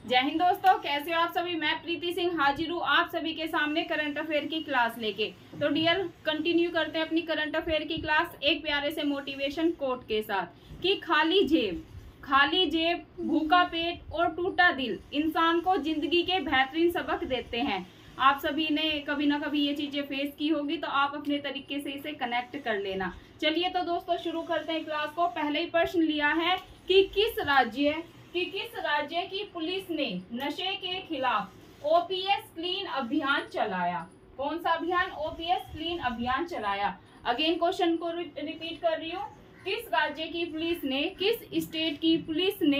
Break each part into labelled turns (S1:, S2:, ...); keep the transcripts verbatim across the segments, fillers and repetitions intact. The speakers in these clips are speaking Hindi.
S1: जय हिंद दोस्तों, कैसे हो आप सभी। मैं प्रीति सिंह हाजिर हूँ आप सभी के सामने करंट अफेयर की क्लास लेके। तो डियर, कंटिन्यू करते हैं अपनी करंट अफेयर की क्लास एक प्यारे से मोटिवेशन कोट के साथ कि खाली जेब खाली जेब भूखा पेट और टूटा दिल इंसान को जिंदगी के बेहतरीन सबक देते हैं। आप सभी ने कभी ना कभी ये चीजें फेस की होगी, तो आप अपने तरीके से इसे कनेक्ट कर लेना। चलिए तो दोस्तों शुरू करते हैं क्लास को। पहले ही प्रश्न लिया है कि किस राज्य कि किस राज्य की पुलिस ने नशे के खिलाफ ओपीएस क्लीन अभियान चलाया। कौन सा अभियान? ओपीएस क्लीन अभियान चलाया। अगेन क्वेश्चन को रिपीट कर रही हूँ, किस राज्य की पुलिस ने, किस स्टेट की पुलिस ने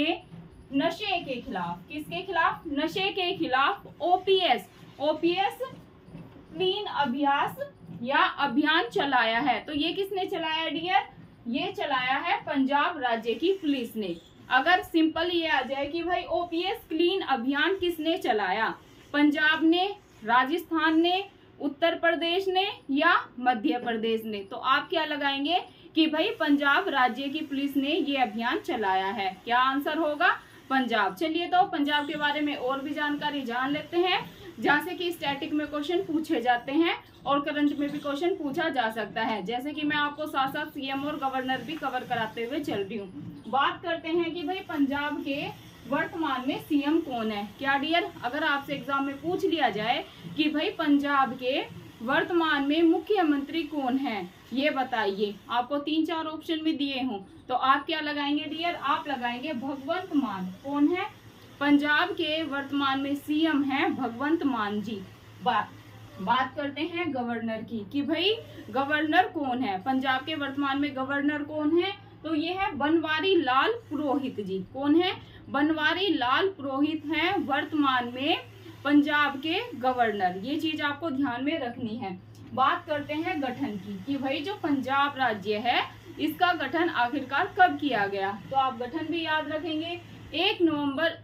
S1: नशे के खिलाफ, किसके खिलाफ? नशे के खिलाफ ओपीएस ओपीएस क्लीन अभ्यास या अभियान चलाया है। तो ये किसने चलाया डियर? ये चलाया है पंजाब राज्य की पुलिस ने। अगर सिंपल ये आ जाए कि भाई ओपीएस क्लीन अभियान किसने चलाया, पंजाब ने, राजस्थान ने, उत्तर प्रदेश ने या मध्य प्रदेश ने, तो आप क्या लगाएंगे कि भाई पंजाब राज्य की पुलिस ने ये अभियान चलाया है। क्या आंसर होगा? पंजाब। चलिए तो पंजाब के बारे में और भी जानकारी जान लेते हैं, जहाँ से कि स्टैटिक में क्वेश्चन पूछे जाते हैं और करंट में भी क्वेश्चन पूछा जा सकता है। जैसे कि मैं आपको साथ साथ सीएम और गवर्नर भी कवर कराते हुए चल रही हूँ। बात करते हैं कि भाई पंजाब के वर्तमान में सीएम कौन है। क्या डियर, अगर आपसे एग्जाम में पूछ लिया जाए कि भाई पंजाब के वर्तमान में मुख्यमंत्री कौन है, ये बताइए। आपको तीन चार ऑप्शन में दिए हूँ, तो आप क्या लगाएंगे डियर? आप लगाएंगे भगवंत मान। कौन है? पंजाब के वर्तमान में सीएम है भगवंत मान जी। बात बात करते हैं गवर्नर की कि भाई गवर्नर कौन है। पंजाब के वर्तमान में गवर्नर कौन है? तो ये है बनवारी लाल पुरोहित जी। कौन है? बनवारी लाल पुरोहित हैं वर्तमान में पंजाब के गवर्नर। ये चीज आपको ध्यान में रखनी है। बात करते हैं गठन की कि भाई जो पंजाब राज्य है इसका गठन आखिरकार कब किया गया। तो आप गठन भी याद रखेंगे। एक नवंबर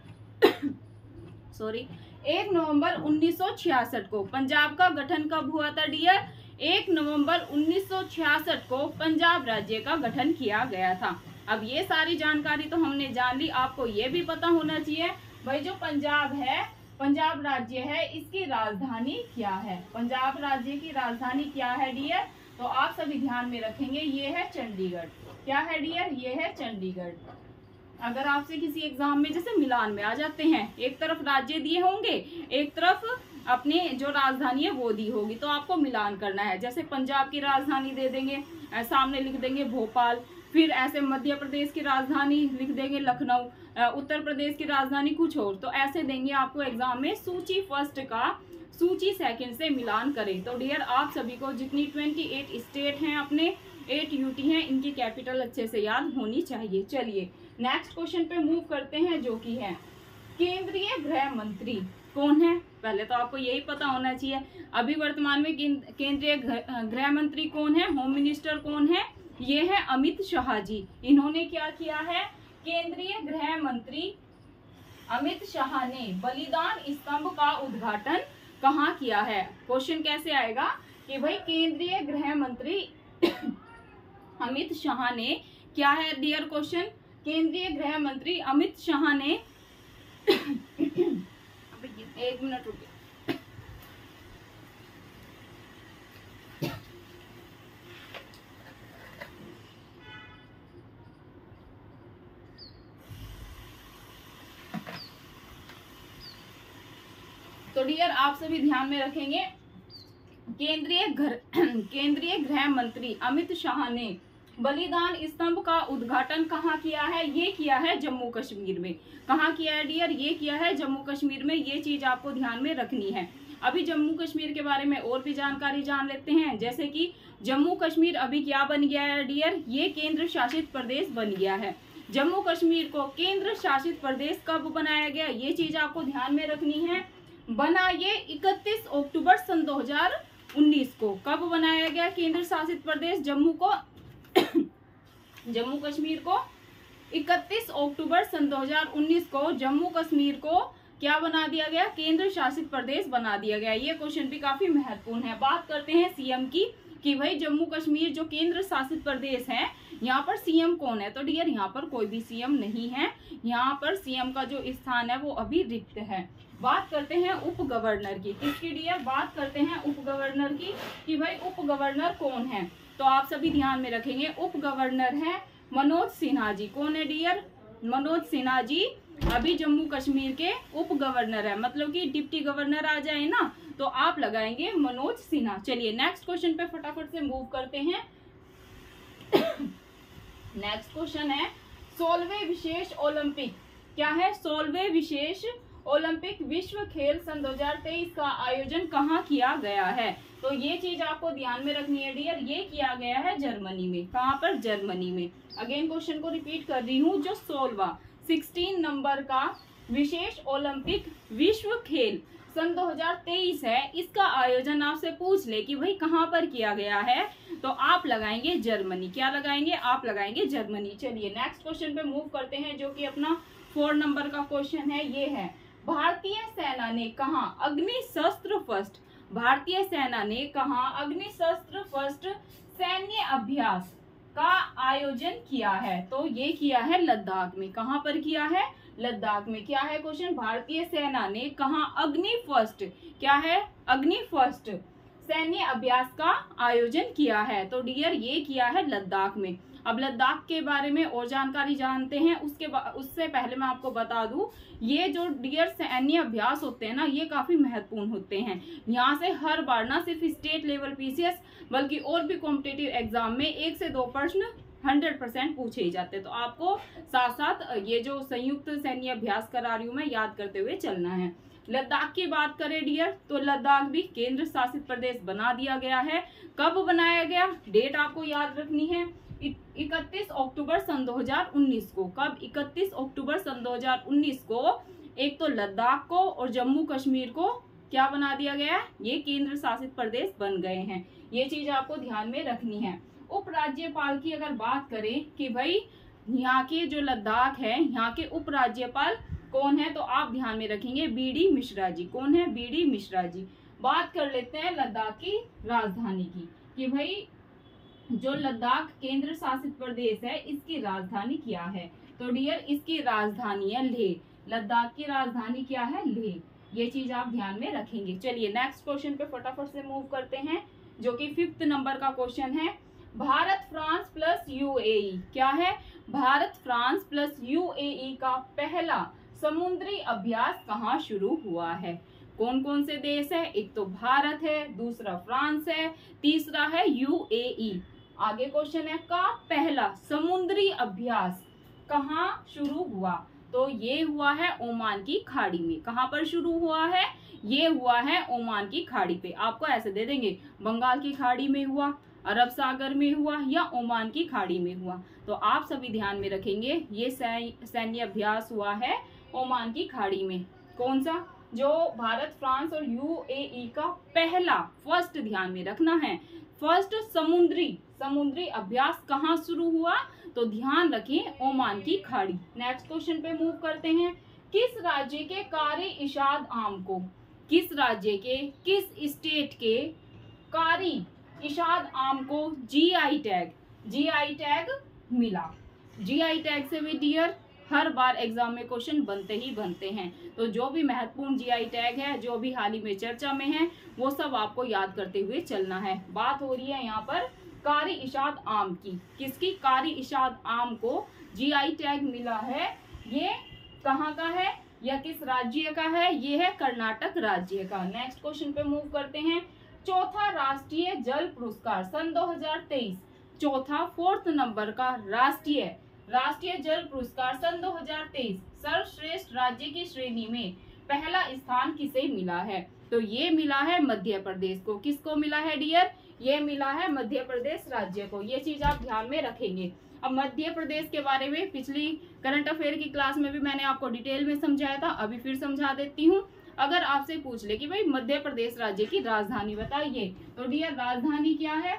S1: सॉरी एक नवंबर उन्नीस सौ छियासठ को पंजाब का गठन कब हुआ था डियर? एक नवंबर उन्नीस सौ छियासठ को पंजाब राज्य का गठन किया गया था। अब ये सारी जानकारी तो हमने जान ली। आपको ये भी पता होना चाहिए भाई जो पंजाब है, पंजाब राज्य है, इसकी राजधानी क्या है। पंजाब राज्य की राजधानी क्या है डियर? तो आप सभी ध्यान में रखेंगे, ये है चंडीगढ़। क्या है डियर? ये है चंडीगढ़। अगर आपसे किसी एग्जाम में जैसे मिलान में आ जाते हैं, एक तरफ राज्य दिए होंगे, एक तरफ अपने जो राजधानी है वो दी होगी, तो आपको मिलान करना है। जैसे पंजाब की राजधानी दे देंगे, सामने लिख देंगे भोपाल, फिर ऐसे मध्य प्रदेश की राजधानी लिख देंगे लखनऊ, उत्तर प्रदेश की राजधानी कुछ और, तो ऐसे देंगे आपको एग्जाम में। सूची फर्स्ट का सूची सेकंड से मिलान करें। तो डियर आप सभी को जितनी अट्ठाईस स्टेट हैं अपने, एट यूटी हैं, इनकी कैपिटल अच्छे से याद होनी चाहिए। चलिए नेक्स्ट क्वेश्चन पे मूव करते हैं, जो कि है केंद्रीय गृह मंत्री कौन है। पहले तो आपको यही पता होना चाहिए अभी वर्तमान में केंद्रीय गृह मंत्री कौन है, होम मिनिस्टर कौन है। ये है अमित शाह जी। इन्होंने क्या किया है? केंद्रीय गृह मंत्री अमित शाह ने बलिदान स्तंभ का उद्घाटन कहाँ किया है। क्वेश्चन कैसे आएगा कि भाई केंद्रीय गृह मंत्री अमित शाह ने क्या है डियर क्वेश्चन? केंद्रीय गृह मंत्री अमित शाह ने एक मिनट रुकिए। तो डियर आप सभी ध्यान में रखेंगे, केंद्रीय घर केंद्रीय गृह मंत्री अमित शाह ने बलिदान स्तंभ का उद्घाटन कहाँ किया है? ये किया है जम्मू कश्मीर में। कहाँ किया है डियर? ये किया है जम्मू कश्मीर में। ये चीज आपको ध्यान में रखनी है। अभी जम्मू कश्मीर के बारे में और भी जानकारी जान लेते हैं। जैसे कि जम्मू कश्मीर अभी क्या बन गया है डियर? ये केंद्र शासित प्रदेश बन गया है। जम्मू कश्मीर को केंद्र शासित प्रदेश कब बनाया गया, ये चीज आपको ध्यान में रखनी है। बना ये इकतीस अक्टूबर सन दो हजार उन्नीस को। कब बनाया गया केंद्र शासित प्रदेश जम्मू को जम्मू कश्मीर को? इकतीस अक्टूबर सन दो हजार उन्नीस को जम्मू कश्मीर को क्या बना दिया गया? केंद्र शासित प्रदेश बना दिया गया। ये क्वेश्चन भी काफी महत्वपूर्ण है। बात करते हैं सीएम की कि भाई जम्मू कश्मीर जो केंद्र शासित प्रदेश है यहाँ पर सीएम कौन है? तो डियर यहाँ पर कोई भी सीएम नहीं है, यहाँ पर सीएम का जो स्थान है वो अभी रिक्त है। बात करते हैं उप गवर्नर की। किसकी डियर? बात करते हैं उप गवर्नर की कि भाई उप गवर्नर कौन है। तो आप सभी ध्यान में रखेंगे, उप गवर्नर है मनोज सिन्हा जी। कौन है डियर? मनोज सिन्हा जी अभी जम्मू कश्मीर के उप गवर्नर है, मतलब कि डिप्टी गवर्नर आ जाए ना तो आप लगाएंगे मनोज सिन्हा। चलिए नेक्स्ट क्वेश्चन पे फटाफट से मूव करते हैं। नेक्स्ट क्वेश्चन है सोलहवें विशेष ओलंपिक, क्या है? सोलहवें विशेष ओलंपिक विश्व खेल सन दो हज़ार तेईस का आयोजन कहाँ किया गया है? तो ये चीज आपको ध्यान में रखनी है डियर, ये किया गया है जर्मनी में। कहाँ पर? जर्मनी में। अगेन क्वेश्चन को रिपीट कर रही हूँ, जो सोलवा सिक्सटीन नंबर का विशेष ओलंपिक विश्व खेल सन दो हज़ार तेईस है, इसका आयोजन आपसे पूछ ले कि भाई कहाँ पर किया गया है, तो आप लगाएंगे जर्मनी। क्या लगाएंगे? आप लगाएंगे जर्मनी। चलिए नेक्स्ट क्वेश्चन पे मूव करते हैं, जो कि अपना फोर नंबर का क्वेश्चन है। ये है भारतीय सेना ने कहा अग्नि शस्त्र फर्स्ट, भारतीय सेना ने कहा अग्नि शस्त्र फर्स्ट सैन्य अभ्यास का आयोजन किया है? तो ये किया है लद्दाख में। कहाँ पर किया है? लद्दाख में। क्या है क्वेश्चन? भारतीय सेना ने कहा अग्नि फर्स्ट, क्या है? अग्नि फर्स्ट सैन्य अभ्यास का आयोजन किया है। तो डियर ये किया है लद्दाख में। अब लद्दाख के बारे में और जानकारी जानते हैं, उसके उससे पहले मैं आपको बता दूं, ये जो डियर सैन्य अभ्यास होते हैं ना, ये काफी महत्वपूर्ण होते हैं। यहाँ से हर बार ना सिर्फ स्टेट लेवल पीसीएस बल्कि और भी कॉम्पिटिटिव एग्जाम में एक से दो प्रश्न हंड्रेड परसेंट पूछे ही जाते हैं। तो आपको साथ साथ ये जो संयुक्त सैन्य अभ्यास करा रही हूँ मैं, याद करते हुए चलना है। लद्दाख की बात करें डियर, तो लद्दाख भी केंद्र शासित प्रदेश बना दिया गया है। कब बनाया गया? डेट आपको याद रखनी है, इकतीस अक्टूबर सन दो हज़ार उन्नीस को। कब? इकतीस अक्टूबर सन दो हज़ार उन्नीस को एक तो लद्दाख को और जम्मू कश्मीर को क्या बना दिया गया है? ये केंद्र शासित प्रदेश बन गए हैं। ये चीज आपको ध्यान में रखनी है। उपराज्यपाल की अगर बात करें कि भाई यहाँ के जो लद्दाख है, यहाँ के उपराज्यपाल कौन है, तो आप ध्यान में रखेंगे बी डी मिश्रा जी। कौन है? B D Mishra ji. बात कर लेते हैं लद्दाख की राजधानी की कि भाई जो लद्दाख केंद्र शासित प्रदेश है, इसकी राजधानी क्या है? तो डियर इसकी राजधानी है लेह। लद्दाख की राजधानी क्या है? लेह। ये चीज आप ध्यान में रखेंगे। चलिए नेक्स्ट क्वेश्चन पे फटाफट से मूव करते हैं, जो कि फिफ्थ नंबर का क्वेश्चन है। भारत फ्रांस प्लस यूएई, क्या है? भारत फ्रांस प्लस यूएई का पहला समुद्री अभ्यास कहाँ शुरू हुआ है? कौन कौन से देश है? एक तो भारत है, दूसरा फ्रांस है, तीसरा है यूएई। आगे क्वेश्चन है का पहला समुद्री अभ्यास कहाँ शुरू हुआ? तो ये हुआ है ओमान की खाड़ी में। कहाँ पर शुरू हुआ है? ये हुआ है ओमान की खाड़ी पे। आपको ऐसे दे देंगे, बंगाल की खाड़ी में हुआ, अरब सागर में हुआ या ओमान की खाड़ी में हुआ। तो आप सभी ध्यान में रखेंगे, ये सैन्य अभ्यास हुआ है ओमान की खाड़ी में। कौन सा? जो भारत फ्रांस और यूएई का पहला, फर्स्ट ध्यान में रखना है, फर्स्ट समुद्री समुद्री अभ्यास कहाँ शुरू हुआ? तो ध्यान रखें ओमान की खाड़ी। नेक्स्ट क्वेश्चन पे मूव करते हैं। किस राज्य के कारी इशाद आम को, किस राज्य के, किस स्टेट के कारी इशाद आम को जीआई टैग, जीआई टैग मिला? जीआई टैग से भी डियर हर बार एग्जाम में क्वेश्चन बनते ही बनते हैं। तो जो भी महत्वपूर्ण जीआई टैग है, जो भी हाल ही में चर्चा में है, वो सब आपको याद करते हुए चलना है। बात हो रही है यहाँ पर कारी इशाद आम की। किसकी? कारी इशाद आम को जीआई टैग मिला है। ये कहाँ का है या किस राज्य का है? ये है कर्नाटक राज्य का। नेक्स्ट क्वेश्चन पे मूव करते हैं। चौथा राष्ट्रीय जल पुरस्कार सन दो हज़ार तेईस, चौथा फोर्थ नंबर का राष्ट्रीय राष्ट्रीय जल पुरस्कार सन दो हज़ार तेईस सर्वश्रेष्ठ राज्य की श्रेणी में पहला स्थान किसे मिला है? तो ये मिला है मध्य प्रदेश को। किसको मिला है डियर? ये मिला है मध्य प्रदेश राज्य को। ये चीज आप ध्यान में रखेंगे। अब मध्य प्रदेश के बारे में पिछली करंट अफेयर की क्लास में भी मैंने आपको डिटेल में समझाया था, अभी फिर समझा देती हूँ। अगर आपसे पूछ ले कि भाई मध्य प्रदेश राज्य की राजधानी बताइए, तो डियर राजधानी क्या है?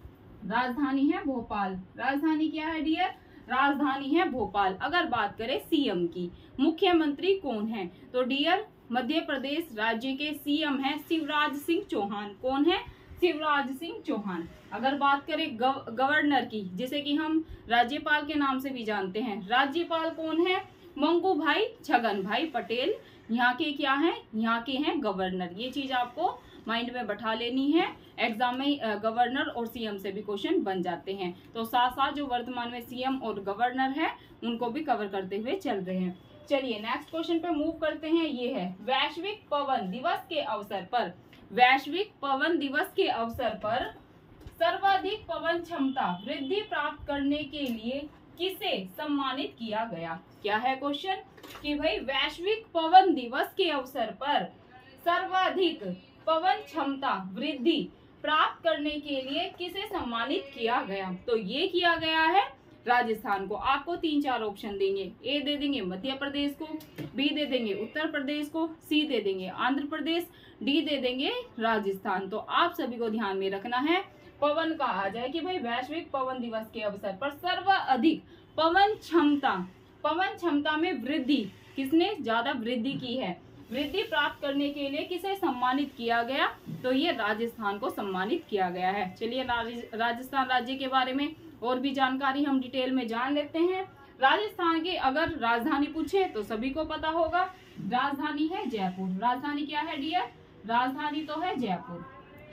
S1: राजधानी है भोपाल। राजधानी क्या है डियर? राजधानी है भोपाल। अगर बात करें सीएम की, मुख्यमंत्री कौन है? तो डियर मध्य प्रदेश राज्य के सीएम है शिवराज सिंह चौहान। कौन है? शिवराज सिंह चौहान। अगर बात करें गव, गवर्नर की, जिसे कि हम राज्यपाल के नाम से भी जानते हैं, राज्यपाल कौन है? मंगू भाई छगन भाई पटेल यहाँ के क्या हैं? यहाँ के हैं गवर्नर। ये चीज आपको माइंड में बैठा लेनी है। एग्जाम में गवर्नर और सीएम से भी क्वेश्चन बन जाते हैं, तो साथ साथ जो वर्तमान में सीएम और गवर्नर है उनको भी कवर करते हुए चल रहे हैं। चलिए नेक्स्ट क्वेश्चन पे मूव करते हैं। ये है वैश्विक पवन दिवस के अवसर पर, वैश्विक पवन दिवस के अवसर पर सर्वाधिक पवन क्षमता वृद्धि प्राप्त करने के लिए किसे सम्मानित किया गया? क्या है क्वेश्चन कि भाई वैश्विक पवन दिवस के अवसर पर सर्वाधिक पवन क्षमता वृद्धि प्राप्त करने के लिए किसे सम्मानित किया गया? तो ये किया गया है राजस्थान को। आपको तीन चार ऑप्शन देंगे, ए दे देंगे मध्य प्रदेश को, बी दे देंगे उत्तर प्रदेश को, सी दे देंगे आंध्र प्रदेश, डी दे देंगे राजस्थान। तो आप सभी को ध्यान में रखना है, पवन का आ जाए कि भाई वैश्विक पवन दिवस के अवसर पर सर्वाधिक पवन क्षमता, पवन क्षमता में वृद्धि किसने ज्यादा वृद्धि की है, वृद्धि प्राप्त करने के लिए किसे सम्मानित किया गया? तो ये राजस्थान को सम्मानित किया गया है। चलिए राजस्थान राज्य के बारे में और भी जानकारी हम डिटेल में जान लेते हैं। राजस्थान की अगर राजधानी पूछे तो सभी को पता होगा, राजधानी है जयपुर। राजधानी क्या है डियर? राजधानी तो है जयपुर।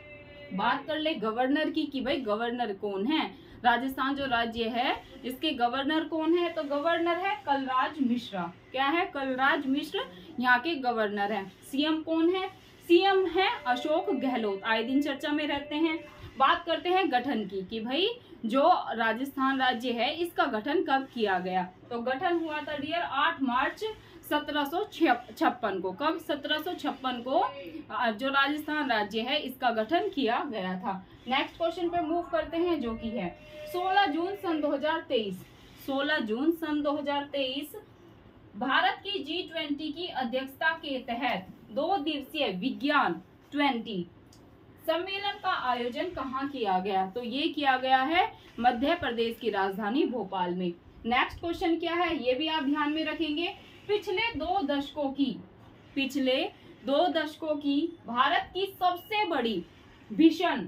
S1: बात कर ले गवर्नर की कि भाई गवर्नर कौन है? राजस्थान जो राज्य है इसके गवर्नर कौन है? तो गवर्नर है कलराज मिश्रा। क्या है? कलराज मिश्र यहाँ के गवर्नर है। सीएम कौन है? सीएम है अशोक गहलोत, आए दिन चर्चा में रहते हैं। बात करते हैं गठन की कि भाई जो राजस्थान राज्य है इसका गठन कब किया गया? तो गठन हुआ था डियर आठ मार्च सत्रह सौ छप्पन को। कब? सत्रह सौ छप्पन को जो राजस्थान राज्य है इसका गठन किया गया था। नेक्स्ट क्वेश्चन पे मूव करते हैं जो कि है सोलह जून सन दो हज़ार तेईस। सोलह जून सन दो हज़ार तेईस भारत की जी ट्वेंटी की अध्यक्षता के तहत दो दिवसीय विज्ञान ट्वेंटी सम्मेलन का आयोजन कहाँ किया गया? तो ये किया गया है मध्य प्रदेश की राजधानी भोपाल में। नेक्स्ट क्वेश्चन क्या है ये भी आप ध्यान में रखेंगे। पिछले दो दशकों की पिछले दो दशकों की भारत की सबसे बड़ी भीषण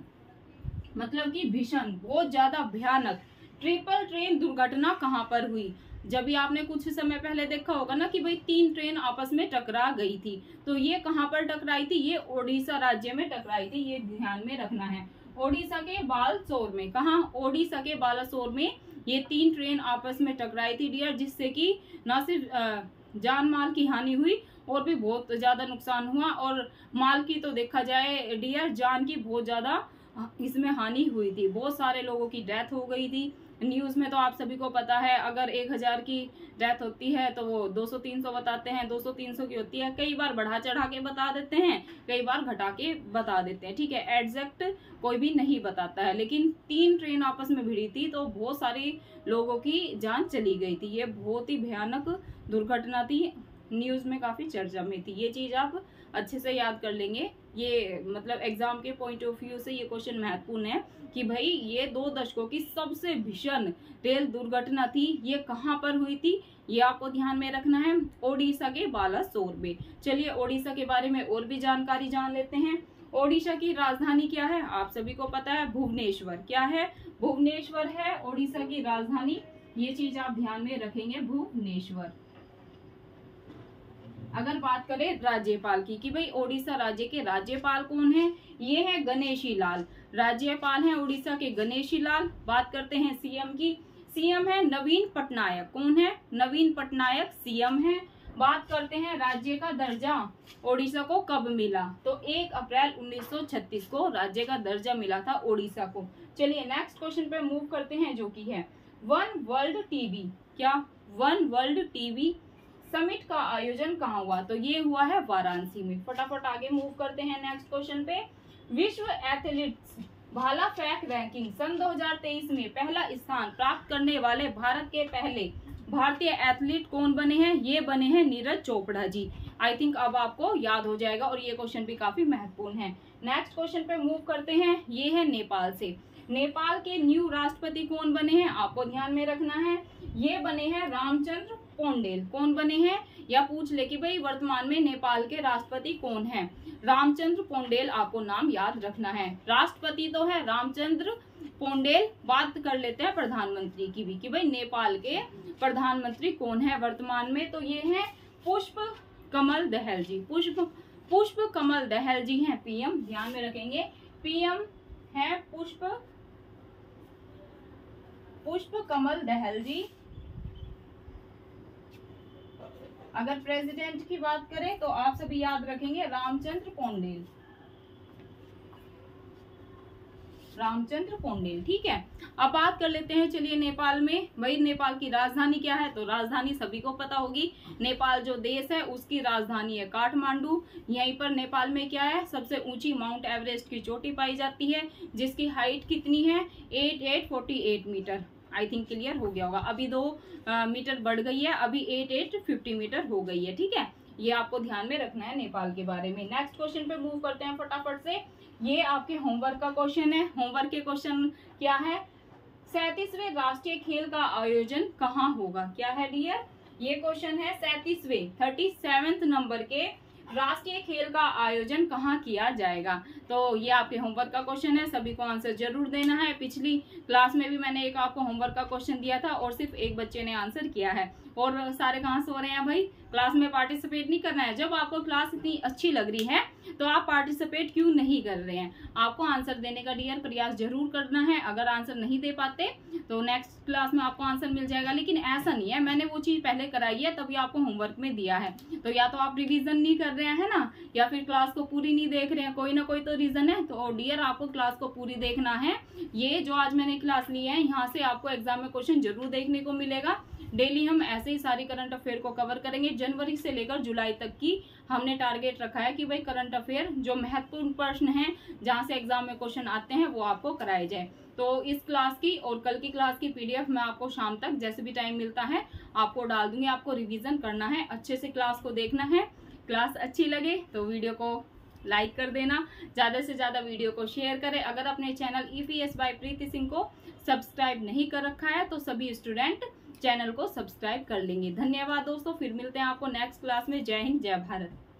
S1: मतलब कि भीषण बहुत ज्यादा भयानक ट्रिपल ट्रेन दुर्घटना कहाँ पर हुई? जब भी आपने कुछ समय पहले देखा होगा ना कि भाई तीन ट्रेन आपस में टकरा गई थी, तो ये कहाँ पर टकराई थी? ये ओडिशा राज्य में टकराई थी। ये ध्यान में रखना है। ओडिशा के बालासोर में। कहाँ? ओडिशा के बालासोर में ये तीन ट्रेन आपस में टकराई थी डियर, जिससे कि न सिर्फ जान माल की हानि हुई और भी बहुत ज्यादा नुकसान हुआ। और माल की तो देखा जाए डियर जान की बहुत ज्यादा इसमें हानि हुई थी। बहुत सारे लोगों की डेथ हो गई थी। न्यूज में तो आप सभी को पता है अगर एक हजार की डेथ होती है तो वो दो सौ तीन सौ बताते हैं, दो सौ तीन सौ की होती है। कई बार बढ़ा चढ़ा के बता देते हैं, कई बार घटा के बता देते हैं। ठीक है, एग्जैक्ट कोई भी नहीं बताता है। लेकिन तीन ट्रेन आपस में भिड़ी थी तो बहुत सारे लोगों की जान चली गई थी। ये बहुत ही भयानक दुर्घटना थी, न्यूज में काफी चर्चा में थी। ये चीज आप अच्छे से याद कर लेंगे। ये मतलब एग्जाम के पॉइंट ऑफ व्यू से ये क्वेश्चन महत्वपूर्ण है कि भाई ये दो दशकों की सबसे भीषण रेल दुर्घटना थी, ये कहाँ पर हुई थी? ये आपको ध्यान में रखना है, ओडिशा के बालासोर में। चलिए ओडिशा के बारे में और भी जानकारी जान लेते हैं। ओडिशा की राजधानी क्या है? आप सभी को पता है भुवनेश्वर। क्या है? भुवनेश्वर है ओडिशा की राजधानी। ये चीज आप ध्यान में रखेंगे, भुवनेश्वर। अगर बात करें राज्यपाल की कि भाई ओडिशा राज्य के राज्यपाल कौन है? ये है गणेशी लाल। राज्यपाल हैं ओडिशा के गणेशी लाल। बात करते हैं सीएम की। सीएम है नवीन पटनायक। कौन है? नवीन पटनायक सीएम है। बात करते हैं राज्य का दर्जा ओडिशा को कब मिला? तो एक अप्रैल उन्नीस सौ छत्तीस को राज्य का दर्जा मिला था ओडिशा को। चलिए नेक्स्ट क्वेश्चन पे मूव करते हैं जो कि है वन वर्ल्ड टीवी। क्या? वन वर्ल्ड टीवी समिट का आयोजन कहाँ हुआ? तो ये हुआ है वाराणसी में। फटाफट आगे मूव करते हैं नेक्स्ट क्वेश्चन पे। विश्व एथलीट्स भाला फेंक रैंकिंग सन दो हज़ार तेईस में पहला स्थान प्राप्त करने वाले भारत के पहले भारतीय एथलीट कौन बने हैं? ये बने हैं नीरज चोपड़ा जी। आई थिंक अब आपको याद हो जाएगा और ये क्वेश्चन भी काफी महत्वपूर्ण है। नेक्स्ट क्वेश्चन पे मूव करते हैं। ये है नेपाल से। नेपाल के न्यू राष्ट्रपति कौन बने हैं? आपको ध्यान में रखना है, ये बने हैं रामचंद्र पोंडेल कौन बने हैं, या पूछ ले कि भाई वर्तमान में नेपाल के राष्ट्रपति कौन है। रामचंद्र पोंडेल आपको नाम याद रखना है। राष्ट्रपति तो है रामचंद्र पोंडेल। बात कर लेते हैं प्रधानमंत्री की भी कि भाई नेपाल के प्रधानमंत्री कौन है वर्तमान में, तो ये है पुष्प कमल दहल जी। पुष्प पुष्प कमल दहल जी हैं पीएम, ध्यान में रखेंगे। पीएम है पुष्प पुष्प कमल दहल जी। अगर प्रेसिडेंट की बात करें तो आप सभी याद रखेंगे रामचंद्र पोंडेल, रामचंद्र पोंडेल, ठीक है। अब बात कर लेते हैं चलिए नेपाल में, भाई नेपाल की राजधानी क्या है, तो राजधानी सभी को पता होगी। नेपाल जो देश है उसकी राजधानी है काठमांडू। यहीं पर नेपाल में क्या है, सबसे ऊंची माउंट एवरेस्ट की चोटी पाई जाती है, जिसकी हाइट कितनी है, eight eight forty eight metre. I think clear हो गया होगा, अभी दो आ, मीटर बढ़ गई है, अभी एट एट फिफ्टी मीटर हो गई है, ठीक है। ये आपको ध्यान में रखना है नेपाल के बारे में। नेक्स्ट क्वेश्चन पे मूव करते हैं फटाफट से। ये आपके होमवर्क का क्वेश्चन है। होमवर्क के क्वेश्चन क्या है, सैंतीसवें राष्ट्रीय खेल का आयोजन कहाँ होगा, क्या है डियर, ये क्वेश्चन है सैंतीसवें थर्टी सेवेंथ नंबर के राष्ट्रीय खेल का आयोजन कहाँ किया जाएगा। तो ये आपके होमवर्क का क्वेश्चन है, सभी को आंसर जरूर देना है। पिछली क्लास में भी मैंने एक आपको होमवर्क का क्वेश्चन दिया था और सिर्फ एक बच्चे ने आंसर किया है, और सारे कहाँ से हो रहे हैं भाई, क्लास में पार्टिसिपेट नहीं करना है। जब आपको क्लास इतनी अच्छी लग रही है तो आप पार्टिसिपेट क्यों नहीं कर रहे हैं, आपको आंसर देने का डियर प्रयास जरूर करना है। अगर आंसर नहीं दे पाते तो नेक्स्ट क्लास में आपको आंसर मिल जाएगा, लेकिन ऐसा नहीं है मैंने वो चीज पहले कराई है तभी आपको होमवर्क में दिया है। तो या तो आप रिवीजन नहीं कर रहे हैं ना, या फिर क्लास को पूरी नहीं देख रहे हैं, कोई ना कोई तो रीजन है। तो डियर आपको क्लास को पूरी देखना है। ये जो आज मैंने क्लास ली है यहाँ से आपको एग्जाम में क्वेश्चन जरूर देखने को मिलेगा। डेली हम ऐसे ही सारी करंट अफेयर को कवर करेंगे। जनवरी से लेकर जुलाई तक की हमने टारगेट रखा है कि भाई करंट अफेयर जो महत्वपूर्ण प्रश्न हैं जहां से एग्जाम में क्वेश्चन आते हैं वो आपको कराए जाए। तो इस क्लास की और कल की क्लास की पीडीएफ मैं आपको शाम तक जैसे भी टाइम मिलता है आपको डाल दूंगी। आपको रिवीजन करना है, अच्छे से क्लास को देखना है। क्लास अच्छी लगे तो वीडियो को लाइक कर देना, ज्यादा से ज्यादा वीडियो को शेयर करें। अगर अपने channel EPS by Preeti Singh को सब्सक्राइब नहीं कर रखा है तो सभी स्टूडेंट चैनल को सब्सक्राइब कर लेंगे। धन्यवाद दोस्तों, फिर मिलते हैं आपको नेक्स्ट क्लास में। जय हिंद, जय भारत।